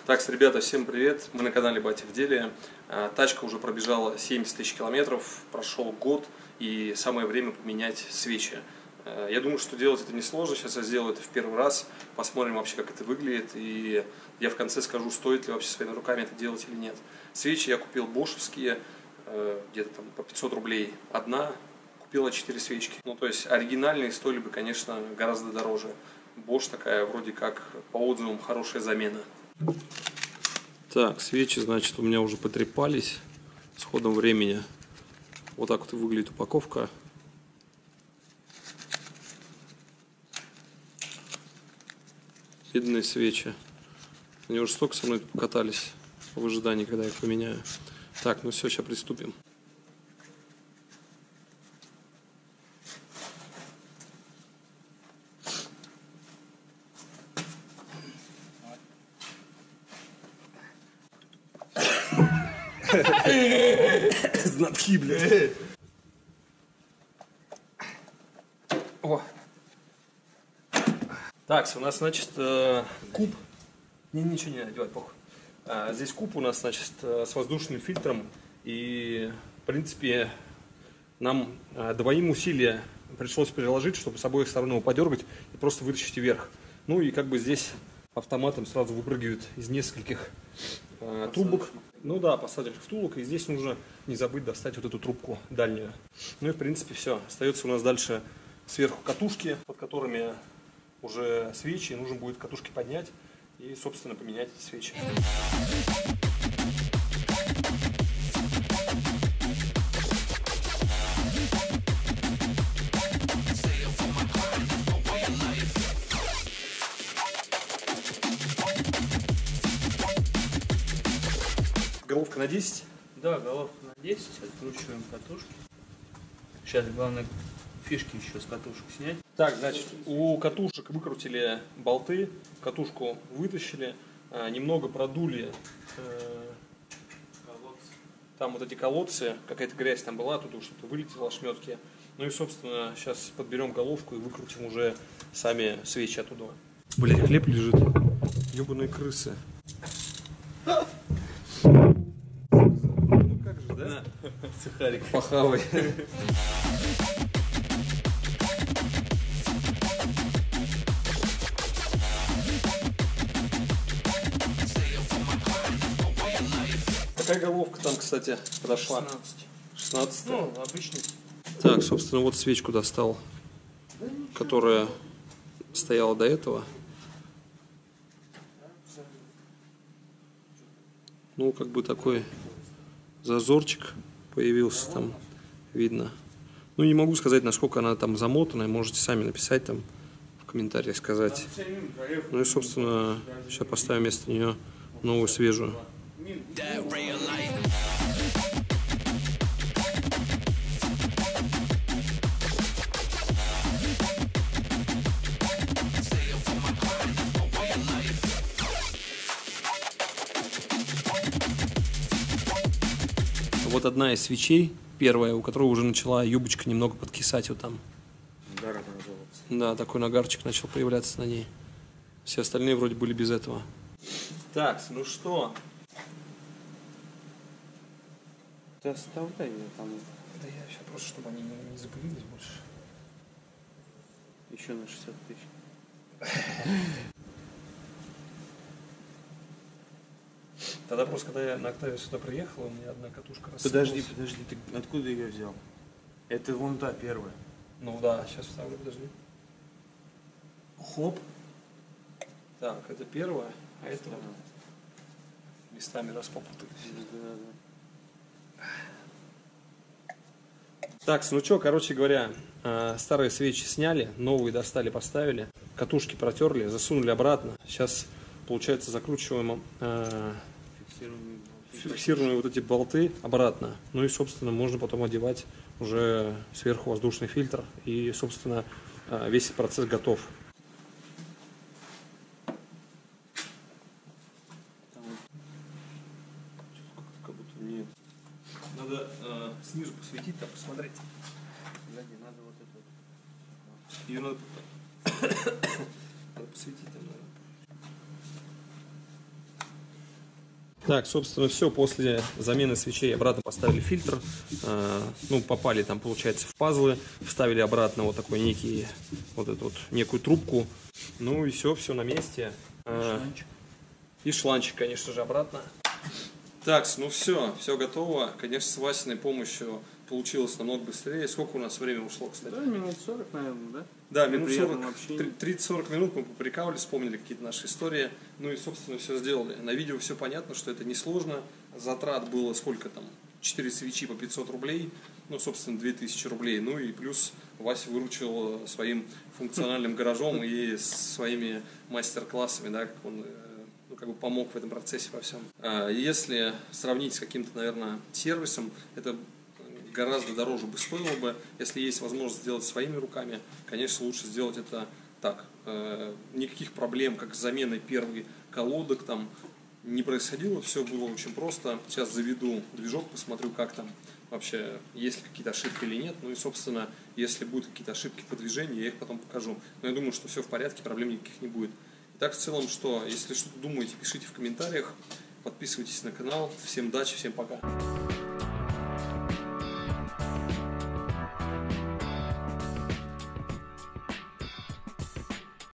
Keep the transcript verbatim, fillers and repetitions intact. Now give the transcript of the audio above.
Так, ребята, всем привет! Мы на канале Батя в деле. Тачка уже пробежала семьдесят тысяч километров, прошел год, и самое время поменять свечи. Я думаю, что делать это несложно, сейчас я сделаю это в первый раз, посмотрим вообще, как это выглядит, и я в конце скажу, стоит ли вообще своими руками это делать или нет. Свечи я купил бошевские, где-то там по пятьсот рублей одна, купила четыре свечки. Ну, то есть оригинальные стоили бы, конечно, гораздо дороже. Bosch такая, вроде как, по отзывам, хорошая замена. Так, свечи, значит, у меня уже потрепались с ходом времени. Вот так вот выглядит упаковка. Бедные свечи. Они уже столько со мной покатались в ожидании, когда я их поменяю. Так, ну все, сейчас приступим. Знатки, блядь. О. Так, у нас, значит, куб. Не, ничего не надевать, похуй. А, здесь куб у нас, значит, с воздушным фильтром. И, в принципе, нам двоим усилия пришлось приложить, чтобы с обоих сторон его подергать и просто вытащить вверх. Ну и как бы здесь автоматом сразу выпрыгивает из нескольких а, трубок. Ну да, посадочных втулок. И здесь нужно не забыть достать вот эту трубку дальнюю. Ну и в принципе все. Остается у нас дальше сверху катушки, под которыми уже свечи. Нужно будет катушки поднять и, собственно, поменять эти свечи. Головка на десять? Да, головка на десять. Откручиваем катушки. Сейчас главное фишки еще с катушек снять. Так, значит, у катушек выкрутили болты, катушку вытащили, немного продули там вот эти колодцы, какая-то грязь там была, тут что-то вылетело, ошметки. Ну и, собственно, сейчас подберем головку и выкрутим уже сами свечи оттуда. Блять, хлеб лежит. Ёбаные крысы. Да? Сухарик. Похавай. Какая головка там, кстати, подошла? шестнадцать. шестнадцать. Ну, обычный. Так, собственно, вот свечку достал, которая стояла до этого. Ну, как бы такой зазорчик появился там, видно. Ну, не могу сказать, насколько она там замотанная, можете сами написать там в комментариях, сказать. Ну и, собственно, сейчас поставим вместо нее новую свежую. Вот одна из свечей, первая, у которой уже начала юбочка немного подкисать вот там. Нагар образовался. Да, такой нагарчик начал появляться на ней. Все остальные вроде были без этого. Так, ну что? Ты оставляй ее там. Да я сейчас просто, чтобы они не, не запылились больше. Еще на шестьдесят тысяч. Тогда просто, когда я на Октаве сюда приехал, у меня одна катушка рассыпалась. Подожди, подожди, ты откуда ее взял? Это вон та первая. Ну да, сейчас вставлю, подожди. Хоп. Так, это первая, а это вот местами раз попутались. Да, да. Так, ну что, короче говоря, старые свечи сняли, новые достали, поставили, катушки протерли, засунули обратно. Сейчас, получается, закручиваем э, Фиксированные, фиксированные вот эти болты обратно. Ну и, собственно, можно потом одевать уже сверху воздушный фильтр. И, собственно, весь процесс готов. Как будто нет. Надо э, снизу посветить, там посмотреть. Сзади надо вот это вот. Ее надо, надо посветить там, наверное. Так, собственно, все. После замены свечей обратно поставили фильтр. Э, ну, попали там, получается, в пазлы. Вставили обратно вот такой некий, вот эту вот некую трубку. Ну и все, все на месте. Э, Шланчик. и шланчик, конечно же, обратно. Так, ну все, все готово. Конечно, с Васиной помощью получилось намного быстрее. Сколько у нас времени ушло, кстати? Да, минут сорок, наверное, да? Да, минут сорок, общении. тридцать-сорок минут мы поприкалывали, вспомнили какие-то наши истории. Ну и, собственно, все сделали. На видео все понятно, что это несложно. Затрат было сколько там? четыре свечи по пятьсот рублей. Ну, собственно, две тысячи рублей. Ну и плюс Вася выручил своим функциональным гаражом и своими мастер-классами, да, как он... ну, как бы помог в этом процессе во всем. Если сравнить с каким-то, наверное, сервисом, это гораздо дороже бы стоило бы. Если есть возможность сделать своими руками, конечно, лучше сделать это так. Никаких проблем, как с заменой первой колодок, там не происходило, все было очень просто. Сейчас заведу движок, посмотрю, как там вообще, есть ли какие-то ошибки или нет. Ну и, собственно, если будут какие-то ошибки по движению, я их потом покажу. Но я думаю, что все в порядке, проблем никаких не будет. Итак, в целом, что, если что-то думаете, пишите в комментариях, подписывайтесь на канал. Всем удачи, всем пока.